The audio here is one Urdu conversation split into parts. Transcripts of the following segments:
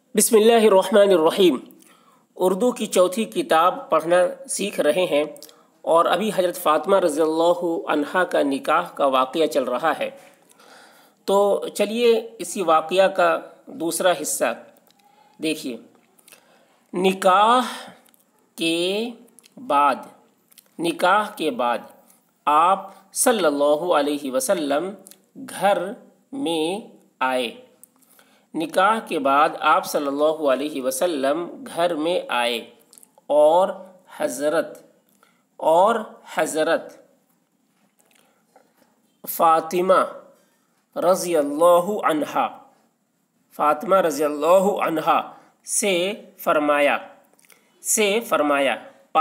بسم اللہ الرحمن الرحیم۔ اردو کی چوتھی کتاب پڑھنا سیکھ رہے ہیں اور ابھی حضرت فاطمہ رضی اللہ عنہا کا نکاح کا واقعہ چل رہا ہے۔ تو چلیے اسی واقعہ کا دوسرا حصہ دیکھیے۔ نکاح کے بعد آپ صلی اللہ علیہ وسلم گھر میں آئے۔ نکاح کے بعد آپ صلی اللہ علیہ وسلم گھر میں آئے اور حضرت فاطمہ رضی اللہ عنہا سے فرمایا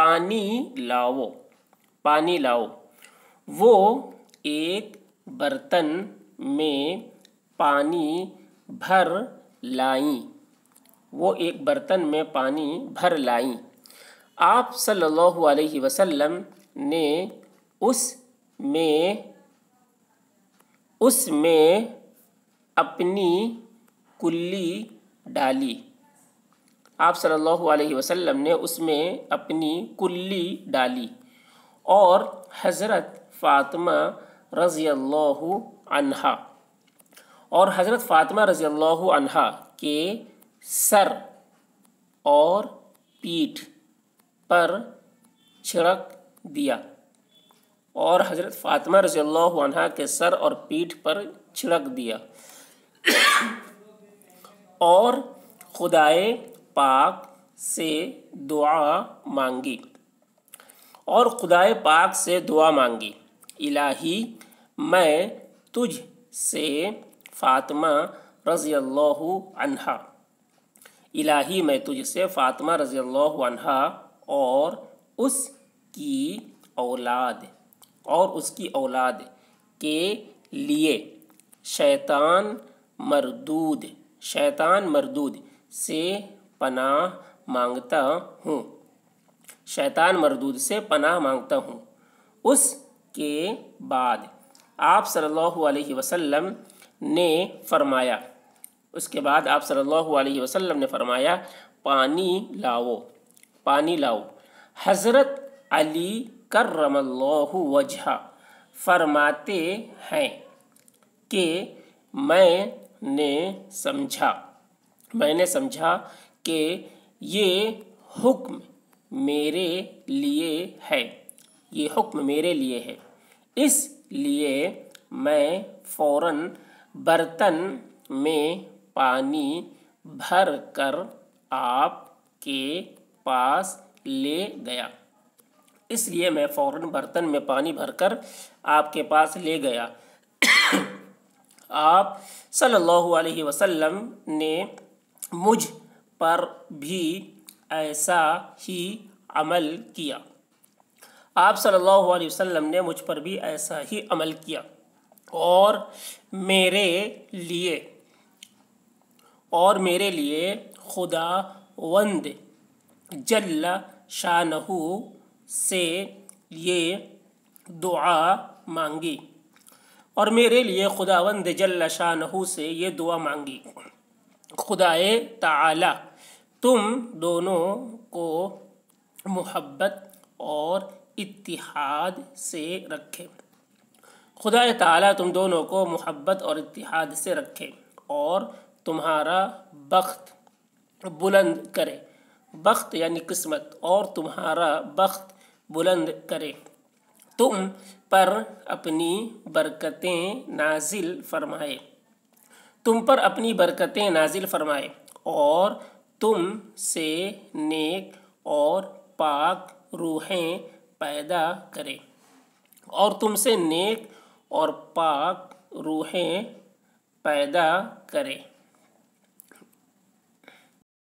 پانی لاؤ۔ وہ ایک برتن میں پانی بھر لائیں۔ آپ صلی اللہ علیہ وسلم نے اس میں اپنی کلی ڈالی۔ آپ صلی اللہ علیہ وسلم نے اس میں اپنی کلی ڈالی اور حضرت فاطمہ رضی اللہ عنہا کے سر اور پیٹھ پر چھڑک دیا اور خدائے پاک سے دعا مانگی۔ الہی میں تجھ سے فاطمہ رضی اللہ عنہا اور اس کی اولاد کے لیے شیطان مردود سے پناہ مانگتا ہوں۔ اس کے بعد آپ صلی اللہ علیہ وسلم نے فرمایا پانی لاؤ۔ حضرت علی کرم اللہ وجہہ فرماتے ہیں کہ میں نے سمجھا کہ یہ حکم میرے لیے ہے، اس لیے میں فوراً برتن میں پانی بھر کر آپ کے پاس لے گیا۔ آپ صلی اللہ علیہ وسلم نے مجھ پر بھی ایسا ہی عمل کیا اور میرے لیے خداوند جل شانہ سے یہ دعا مانگی۔ خدائے تعالی تم دونوں کو محبت اور اتحاد سے رکھے اور تمہارا بخت بلند کرے۔ بخت یعنی قسمت، اور تمہارا بخت بلند کرے۔ تم پر اپنی برکتیں نازل فرمائے اور تم سے نیک اور پاک روحیں پیدا کرے۔